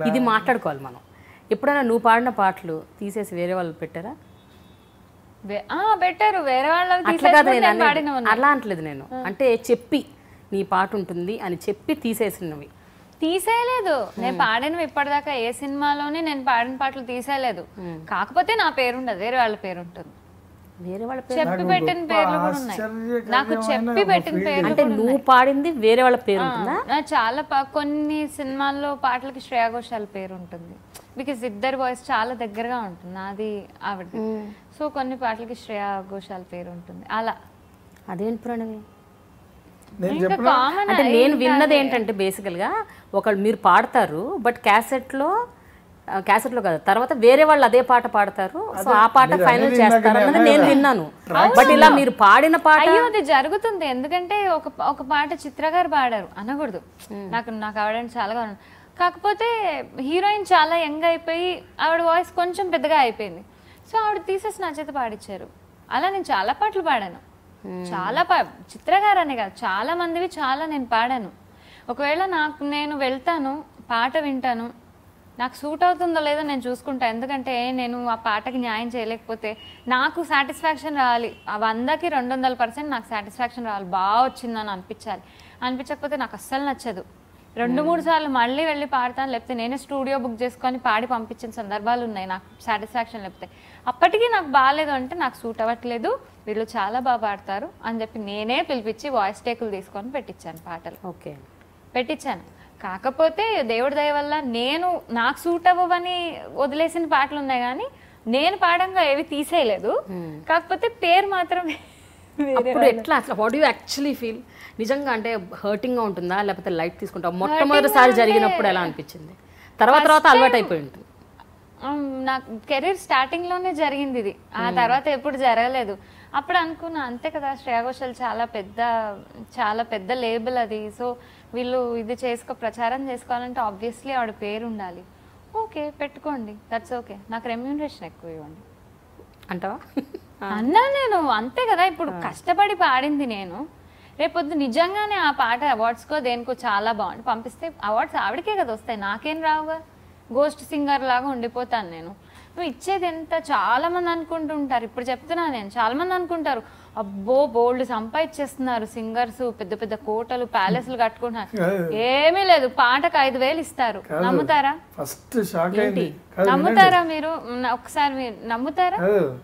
ఇది మాట్లాడుకోవాలి మనం. ఎప్పుడైనా నువ్వు పాడిన పాటలు తీసేసి వేరే వాళ్ళు పెట్టారా? పెట్టారు వేరే వాళ్ళు. అలా అంటలేదు నేను, అంటే చెప్పి నీ పాట ఉంటుంది అని చెప్పి తీసేసినవి. తీసేయలేదు, నేను పాడినవి ఇప్పటిదాకా ఏ సినిమాలోనే నేను పాడిన పాటలు తీసేయలేదు. కాకపోతే నా పేరు ఉండదు, వేరే వాళ్ళ పేరు ఉంటుంది. వేరే వాళ్ళ చెప్పి పెట్టిన పేర్లు కూడా ఉన్నాయి నాకు. చెప్పి పెట్టిన పేరు అంటే నువ్వు పాడింది వేరే వాళ్ళ పేరు ఉంటుందా? చాలా కొన్ని సినిమాల్లో పాటలకి శ్రేయా ఘోషాల్ పేరు ఉంటుంది. బికాస్ ఇద్దరు వాయిస్ చాలా దగ్గరగా ఉంటుంది, నాది ఆవిడ. సో కొన్ని పాటలకి శ్రేయా ఘోషాల్ పేరు ఉంటుంది అలా. అదేంటి ప్రణవి? అంటే నేను విన్నది ఏంటంటే బేసికల్గా ఒకళ్ళు మీరు పాడతారు, బట్ క్యాసెట్లో కాదు, తర్వాత వేరే వాళ్ళు అదే పాట పాడతారు, సో ఆ పాట ఫైనల్ చేస్తారు అన్నది నేను విన్నాను. బట్ ఇలా మీరు పాడిన పాట అది జరుగుతుంది. ఎందుకంటే ఒక పాట చిత్ర గారు పాడారు అనకూడదు, నాకు ఆవిడ చాలా కావాలి. కాకపోతే హీరోయిన్ చాలా యంగ్ అయిపోయి ఆవిడ వాయిస్ కొంచెం పెద్దగా అయిపోయింది. సో ఆవిడ తీసేసి నా చేత పాడించారు. అలా నేను చాలా పాటలు పాడాను, చాలా చిత్ర గారు అనే కాదు, చాలా మందివి చాలా నేను పాడాను. ఒకవేళ నేను వెళ్తాను, పాట వింటాను, నాకు సూట్ అవుతుందో లేదో నేను చూసుకుంటా. ఎందుకంటే నేను ఆ పాటకి న్యాయం చేయలేకపోతే నాకు సాటిస్ఫాక్షన్ రావాలి. 100కి 200% నాకు సాటిస్ఫాక్షన్ రావాలి, బాగా వచ్చిందని అనిపించకపోతే నాకు అస్సలు నచ్చదు. 2-3 సార్లు మళ్ళీ వెళ్ళి పాడతాను, లేకపోతే నేనే స్టూడియో బుక్ చేసుకొని పాడి పంపించిన సందర్భాలు ఉన్నాయి నాకు సాటిస్ఫాక్షన్ లేకపోతే. అప్పటికీ నాకు బాగాలేదు అంటే నాకు సూట్ అవ్వట్లేదు, వీళ్ళు చాలా బాగా పాడతారు అని చెప్పి నేనే పిలిపించి వాయిస్ టేకులు తీసుకొని పెట్టించాను పాటలు. పెట్టించాను. కాకపోతే దేవుడి దయ వల్ల నాకు సూట్ అవ్వవని వదిలేసిన పాటలు ఉన్నాయి, కానీ నేను పాడంగా ఏవి తీసేయలేదు. కాకపోతే పేరు మాత్రం ఎట్లా అసలు వాట్ యు యాక్చువల్లీ ఫీల్? నిజంగా అంటే హర్టింగ్ గా ఉంటుందా, లేకపోతే లైట్ తీసుకుంటావు? మొట్టమొదటిసారి జరిగినప్పుడు ఎలా అనిపించింది? తర్వాత అలవాటు అయిపోయి ఉంటుంది. నాకు కెరీర్ స్టార్టింగ్ లోనే జరిగింది ఇది, ఆ తర్వాత ఎప్పుడు జరగలేదు. అప్పుడు అనుకున్నా అంతే కదా, శ్రేయా ఘోషాల్ చాలా పెద్ద లేబుల్ అది. సో వీళ్ళు ఇది ప్రచారం చేసుకోవాలంటే ఆబ్వియస్లీ ఆవిడ పేరు ఉండాలి. ఓకే పెట్టుకోండి, దట్స్ ఓకే, నాకు రెమ్యూనరేషన్ ఎక్కువ ఇవ్వండి అంటావా అన్నా నేను. అంతే కదా, ఇప్పుడు కష్టపడి పాడింది నేను, రేపొద్దు నిజంగానే ఆ పాట అవార్డ్స్కో దేనికో చాలా బాగుంది పంపిస్తే అవార్డ్స్ ఆవిడకే కదా వస్తాయి, నాకేం రావుగా. గోస్ట్ సింగర్ లాగా ఉండిపోతాను నేను. నువ్వు ఇచ్చేది ఎంత, చాలా మంది అనుకుంటుంటారు, ఇప్పుడు చెప్తున్నా నేను, చాలా మంది అనుకుంటారు అబ్బో బోల్డ్ సంపాదించేస్తున్నారు సింగర్స్, పెద్ద పెద్ద కోటలు ప్యాలెస్లు కట్టుకుంటున్నారు. ఏమీ లేదు, పాటకు 5,000 ఇస్తారు. నమ్ముతారా? నమ్ముతారా మీరు? ఒకసారి మీరు నమ్ముతారా?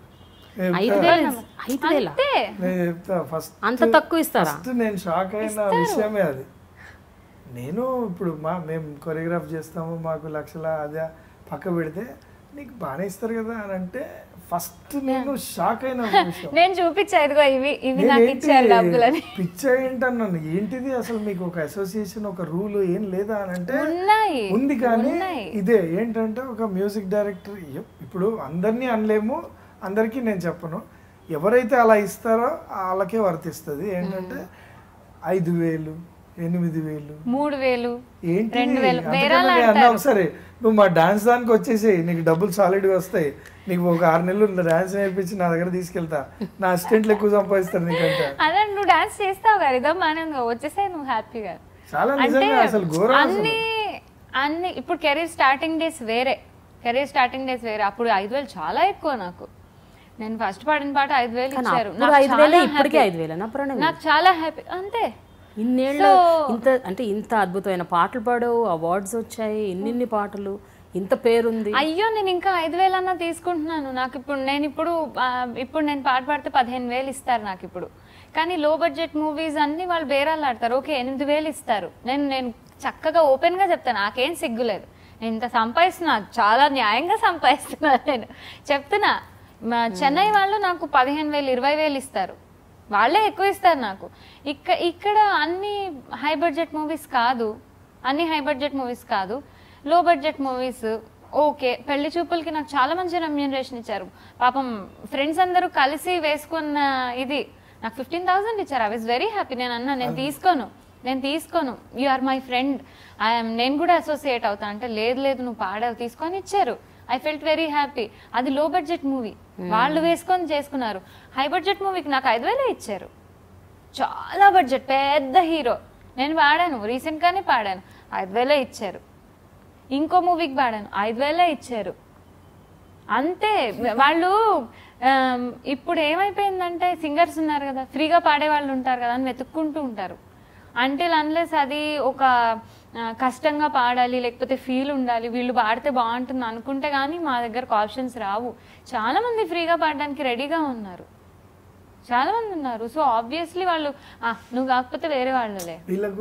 5,000 అంత తక్కువ ఇస్తారా? నేను షాక్ అయిన విషయమే అది. నేను ఇప్పుడు మేము కొరియోగ్రాఫ్ చేస్తాము, మాకు లక్షల అదే పక్క పెడితే నీకు బాగానే ఇస్తారు కదా అని అంటే ఫస్ట్ నేను షాక్ అయిన విషయం. నేను చూపించా, ఇదిగో ఇవి నాకు ఇచ్చారు డబ్బులని. పిచ్చ ఏంటన్నాను, ఏంటిది అసలు మీకు ఒక అసోసియేషన్ ఒక రూల్ ఏం లేదా అని అంటే ఉంది. కానీ ఇదే ఏంటంటే ఒక మ్యూజిక్ డైరెక్టర్, ఇప్పుడు అందరినీ అనలేము, అందరికీ నేను చెప్పను, ఎవరైతే అలా ఇస్తారో వాళ్ళకే వర్తిస్తుంది. ఏంటంటే 5,000, 8,000, 3,000, ఏంటి 2,000. సరే నువ్వు మా డాన్స్ దానికి వచ్చేసి నీకు డబ్బులు సాలిడ్గా వస్తాయి, నీకు ఒక 6 నెలలు డాన్స్ నేర్పించి నా దగ్గర తీసుకెళ్తా, నా అసిస్టెంట్లు ఎక్కువ సంపాదిస్తారు నీకంటే. అదే నువ్వు డాన్స్ చేస్తావు కదా, ఇదో మనం వచ్చేసే నువ్వు హ్యాపీగా. చాలా నిజంగా అసలు ఘోరం. అన్ని ఇప్పుడు కెరీర్ స్టార్టింగ్ డేస్ వేరే, అప్పుడు 5,000 చాలా ఎక్కువ నాకు. నేను ఫస్ట్ పాడిన పాట 5,000 ఇచ్చారు, నాకు చాలా హ్యాపీ. అంతే, ఇన్నేళ్ళు ఇంత అద్భుతమైన పాటలు పాడావు, అవార్డ్స్ వచ్చాయి, ఇన్ని పాటలు, ఇంత పేరుంది. అయ్యో నేను ఇంకా 5,000 అన్నా తీసుకుంటున్నాను. నాకు ఇప్పుడు నేను పాట పాడితే 15,000 ఇస్తారు నాకు ఇప్పుడు. కానీ లో బడ్జెట్ మూవీస్ అన్ని వాళ్ళు బేరాలు ఆడతారు, ఓకే 8,000 ఇస్తారు. నేను చక్కగా ఓపెన్ గా చెప్తాను, నాకేం సిగ్గులేదు, నేను ఇంత సంపాదిస్తున్నా, చాలా న్యాయంగా సంపాదిస్తున్నా. నేను చెప్తున్నా, చెన్నై వాళ్ళు నాకు 15,000, 20,000 ఇస్తారు, వాళ్ళే ఎక్కువ ఇస్తారు నాకు. ఇక్కడ అన్ని హై బడ్జెట్ మూవీస్ కాదు, లో బడ్జెట్ మూవీస్. ఓకే, పెళ్లి చూపులకి నాకు చాలా మంచి రెమ్యూనరేషన్ ఇచ్చారు. పాపం ఫ్రెండ్స్ అందరూ కలిసి వేసుకున్న ఇది నాకు 15,000 ఇచ్చారు. I was very happy. నేను అన్నా నేను తీసుకోను, యు ఆర్ మై ఫ్రెండ్, నేను కూడా అసోసియేట్ అవుతా అంటే, లేదు నువ్వు పాడావు తీసుకొని ఇచ్చారు. I felt very happy. అది లో బడ్జెట్ మూవీ, వాళ్ళు వేసుకొని చేసుకున్నారు. హై బడ్జెట్ మూవీకి నాకు 5,000 ఇచ్చారు, చాలా బడ్జెట్, పెద్ద హీరో. నేను పాడాను, రీసెంట్ గానే పాడాను, 5,000 ఇచ్చారు. ఇంకో మూవీకి పాడాను 5,000 ఇచ్చారు అంతే. వాళ్ళు ఇప్పుడు ఏమైపోయిందంటే సింగర్స్ ఉన్నారు కదా, ఫ్రీగా పాడే వాళ్ళు ఉంటారు కదా అని వెతుక్కుంటూ ఉంటారు. అంటిల్ అన్లెస్ అది ఒక కష్టంగా పాడాలి, లేకపోతే ఫీల్ ఉండాలి, వీళ్ళు పాడితే బాగుంటుంది అనుకుంటే కానీ మా దగ్గరకు ఆప్షన్స్ రావు. చాలా మంది ఫ్రీగా పాడడానికి రెడీగా ఉన్నారు, చాలా మంది ఉన్నారు. సో ఆబ్వియస్లీ వాళ్ళు నువ్వు కాకపోతే వేరే వాళ్ళలే.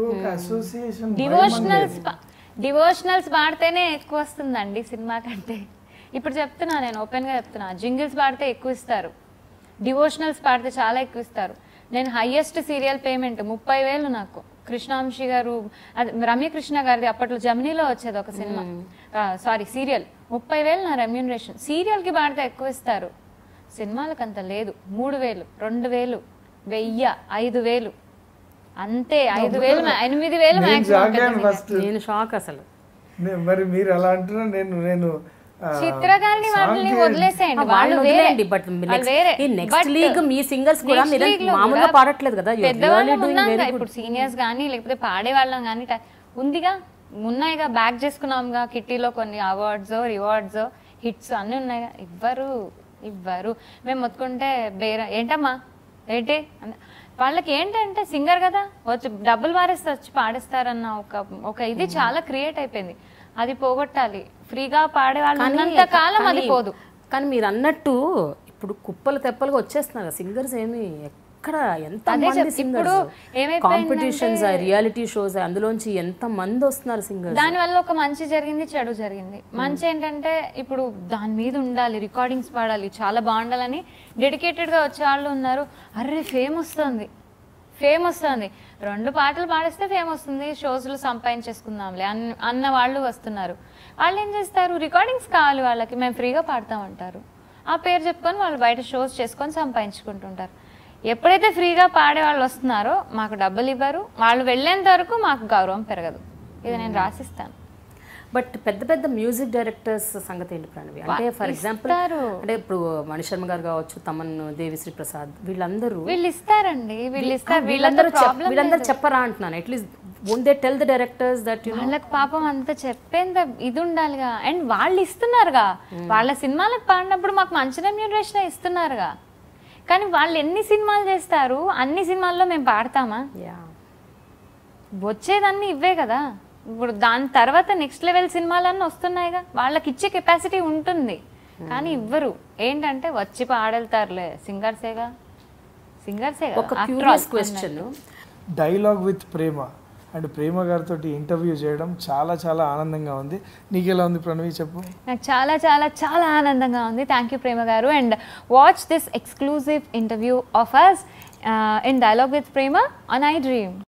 డివోషనల్స్ పాడితేనే ఎక్కువ వస్తుందండి సినిమా కంటే. ఇప్పుడు చెప్తున్నా, నేను ఓపెన్గా చెప్తున్నా, జింగిల్స్ పాడితే ఎక్కువ ఇస్తారు, డివోషనల్స్ పాడితే చాలా ఎక్కువ ఇస్తారు. నేను హైయెస్ట్ సీరియల్ పేమెంట్ 30,000 నాకు. కృష్ణాంశి గారు, అది రమ్యకృష్ణ గారిది అప్పట్లో జమినీలో వచ్చేది ఒక సినిమా, సారీ సీరియల్, 30,000 నా రెమ్యూనరేషన్. సీరియల్కి పాడితే ఎక్కువ ఇస్తారు, సినిమాలకు అంత లేదు. 3,000, 2,000, 1,000, 5,000 అంతే. 5,000, 8,000 మాక్సిమం. నేను షాక్ అసలు. మరి మీరు అలా అంటున్నా, నేను చిత్రగారిని వాళ్ళని వదిలేసేయండి, వాళ్ళు వేరే. బట్ నెక్స్ట్ లీగ్ మీ సింగర్స్ కూడా మామూలుగా పాడట్లేదు కదా, ఇప్పుడు సీనియర్స్ కానీ లేకపోతే పాడే వాళ్ళం కానీ ఉందిగా, ఉన్నాయిగా, బ్యాక్ చేసుకున్నాంగా కిట్టీలో కొన్ని అవార్డ్స్, రివార్డ్స్, హిట్స్ అన్ని ఉన్నాయిగా. ఇవ్వరు. మేము మొత్తుకుంటే బేర ఏంటమ్మా ఏంటి వాళ్ళకి ఏంటంటే సింగర్ కదా వచ్చి డబ్బులు మారేస్తే వచ్చి పాడేస్తారన్న ఒక ఇది చాలా క్రియేట్ అయిపోయింది. అది పోగొట్టాలి. ఫ్రీగా పాడే వాళ్ళు ఉన్నంత కాలం అది పోదు. కానీ మీరు అన్నట్టు ఇప్పుడు కుప్పలు తెప్పలుగా వచ్చేస్తున్నారు సింగర్స్. ఏమి ఎక్కడ ఎంత మంది సింగర్స్, కాంపిటీషన్స్, రియాలిటీ షోస్, అందులోంచి ఎంత మంది వస్తున్నారు సింగర్స్. దానివల్ల ఒక మంచి జరిగింది, చెడు జరిగింది. మంచి ఏంటంటే ఇప్పుడు దాని మీద ఉండాలి, రికార్డింగ్స్ పాడాలి, చాలా బాగుండాలని డెడికేటెడ్గా వచ్చే వాళ్ళు ఉన్నారు. అర్రే ఫేమ్ వస్తుంది 2 పాటలు పాడిస్తే ఫేమ్ వస్తుంది, షోస్లో సంపాదించేసుకుందాంలే అన్న వాళ్ళు వస్తున్నారు. వాళ్ళు ఏం చేస్తారు, రికార్డింగ్స్ కావాలి వాళ్ళకి, మేము ఫ్రీగా పాడతామంటారు. ఆ పేరు చెప్పుకొని వాళ్ళు బయట షోస్ చేసుకొని సంపాదించుకుంటుంటారు. ఎప్పుడైతే ఫ్రీగా పాడే వాళ్ళు వస్తున్నారో మాకు డబ్బులు ఇవ్వరు, వాళ్ళు వెళ్ళేంత వరకు మాకు గౌరవం పెరగదు. ఇది నేను రాసిస్తాను. బట్ పెద్ద మ్యూజిక్ డైరెక్టర్స్ సంగతి ఏంటి ప్రణవి? అంటే ఫర్ ఎగ్జాంపుల్ అంటే ఇప్పుడు మణిశర్మ గారు కావచ్చు, తమన్, దేవిశ్రీ ప్రసాద్, వీళ్ళందరూ ఇస్తారండి. వీళ్ళందరూ చెప్పరా అంటున్నాను. At least won't they tell the directors that you know, వాళ్ళకి పాపం అంత చెప్పేంత ఇది ఉండాలిగా. అండ్ వాళ్ళు ఇస్తున్నారుగా, వాళ్ళ సినిమాలకు పాడినప్పుడు మాకు మంచి రెమ్యూనరేషన్ ఇస్తున్నారుగా. కానీ వాళ్ళు ఎన్ని సినిమాలు చేస్తారు, అన్ని సినిమాల్లో మేము పాడతామా? వచ్చేదన్నీ ఇవ్వే కదా. ఇప్పుడు దాని తర్వాత నెక్స్ట్ లెవెల్ సినిమాలన్నీ వస్తున్నాయిగా, వాళ్ళకి ఇచ్చే కెపాసిటీ ఉంటుంది. కానీ ఇవ్వరు. ఏంటంటే వచ్చి పాడెళ్తారులే, సింగర్సేగా. ఒక curious question, dialogue with Prema and Prema గారితో ఇంటర్వ్యూ చేయడం చాలా చాలా ఆనందంగా ఉంది. నీకు ఎలా ఉంది ప్రణవి, చెప్పు. నాకు చాలా చాలా చాలా ఆనందంగా ఉంది. థ్యాంక్ యూ ప్రేమ గారు. And watch this exclusive interview of us in dialogue with Prema on iDream.